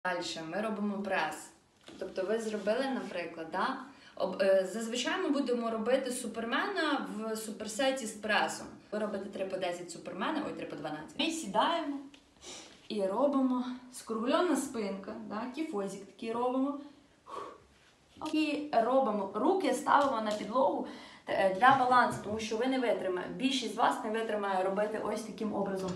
Далі ми робимо прес. Тобто ви зробили, наприклад, да? Зазвичай ми будемо робити супермена в суперсеті з пресом. Ви робите 3 по 10 супермена, 3 по 12. Ми сідаємо і робимо скруглена спинка, да? Кіфозик такий робимо. І робимо, руки ставимо на підлогу для балансу, тому що ви не витримаєте. Більшість з вас не витримає робити ось таким образом.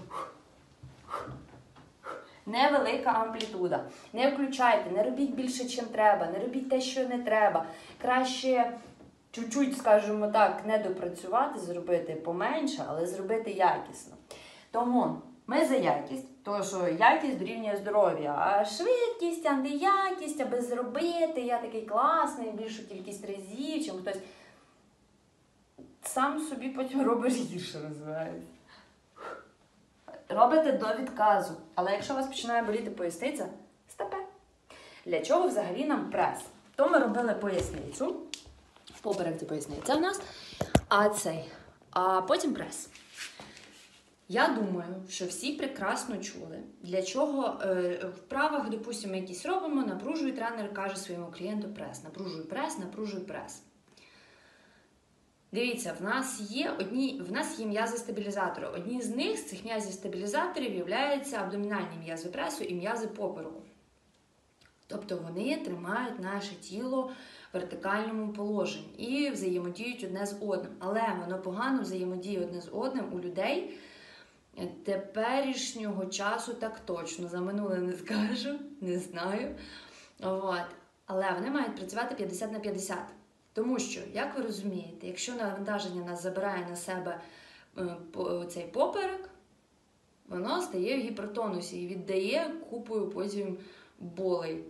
Невелика амплітуда. Не включайте, не робіть більше, чим треба, не робіть те, що не треба. Краще чуть-чуть, скажімо так, не допрацювати, зробити поменше, але зробити якісно. Тому ми за якість, тому що якість дорівнює здоров'я, а швидкість, а не якість, аби зробити, я такий класний, більшу кількість разів, чим хтось сам собі потім робиш гірше, називається. Робите до відказу. Але якщо у вас починає боліти поясниця, стопе. Для чого взагалі нам прес? То ми робили поясницю. Поперек це поясниця в нас. А потім прес. Я думаю, що всі прекрасно чули, для чого в вправах, допустимо, якісь робимо, напружує тренер, каже своєму клієнту прес. Напружуй прес, напружуй прес. Дивіться, в нас є м'язи-стабілізатори. Одні з них, з цих м'язів-стабілізаторів, являються абдомінальні м'язи пресу і м'язи попереку. Тобто вони тримають наше тіло в вертикальному положенні і взаємодіють одне з одним. Але воно погано взаємодіє одне з одним у людей теперішнього часу так точно. За минуле не скажу, не знаю. Але вони мають працювати 50 на 50. Тому що, як ви розумієте, якщо навантаження нас забирає на себе цей поперек, воно стає в гіпертонусі і віддає купою потім болей.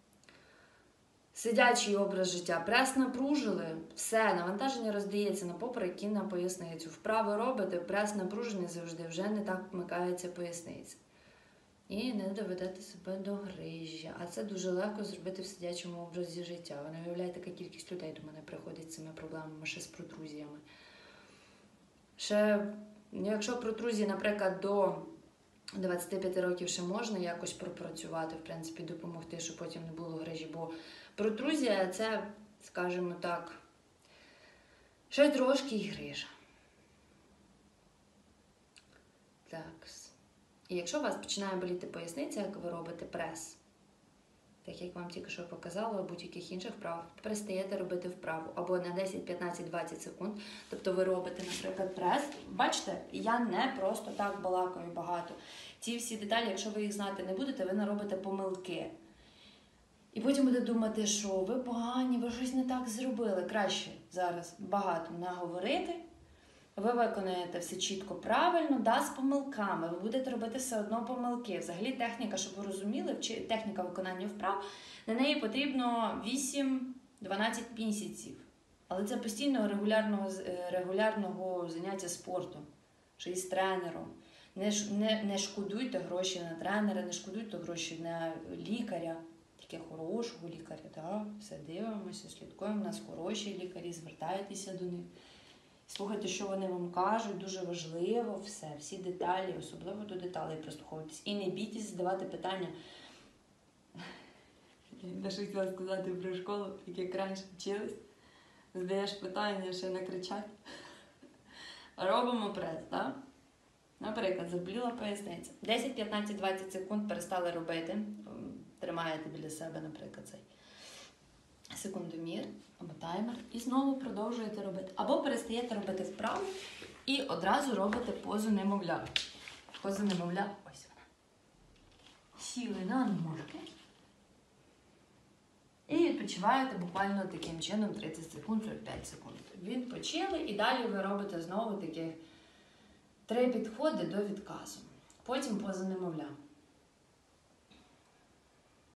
Сидячий образ життя, прес напружили, все, навантаження роздається на поперек і на поясницю. Вправи робите, прес напружений завжди, вже не так вмикається поясниця. І не доведете себе до грижі. А це дуже легко зробити в сидячому образі життя. Ви не уявляєте, яка кількість людей до мене приходить з цими проблемами, ще з протрузіями. Якщо протрузії, наприклад, до 25 років ще можна якось пропрацювати, в принципі, допомогти, щоб потім не було грижі. Бо протрузія – це, скажімо так, ще трошки і грижа. Так. І якщо у вас починає боліти поясниця, як ви робите прес, так як вам тільки що показала, будь-яких інших вправ, перестаєте робити вправу або на 10, 15, 20 секунд. Тобто ви робите, наприклад, прес. Бачите, я не просто так балакаю багато. Ці всі деталі, якщо ви їх знати не будете, ви наробите помилки. І потім будете думати, що ви погані, ви щось не так зробили. Краще зараз багато наговорити. Ви виконаєте все чітко правильно, з помилками. Ви будете робити все одно помилки. Взагалі техніка, щоб ви розуміли, техніка виконання вправ, на неї потрібно 8-12 місяців. Але це постійного регулярного заняття спортом, чи із тренером. Не шкодуйте гроші на тренера, не шкодуйте гроші на лікаря, тільки хорошого лікаря. Так? Все дивимося, слідкуємо, у нас хороші лікарі, звертайтеся до них. Слухайте, що вони вам кажуть, дуже важливо все, всі деталі, особливо до деталей прислуховуйтесь. І не бійтесь задавати питання. Я ще хотіла сказати про школу, як раніше вчились. Задаєш питання, ще не кричать. Робимо прес, так? Наприклад, заболіла поясниця. 10, 15, 20 секунд перестали робити. Тримаєте біля себе, наприклад, цей секундомір або таймер, і знову продовжуєте робити. Або перестаєте робити вправу і одразу робите позу немовля. Поза немовля, ось вона. Сіли на ножки і відпочиваєте буквально таким чином 30 секунд, 45 секунд. Відпочили і далі ви робите знову такі 3 підходи до відказу. Потім поза немовля.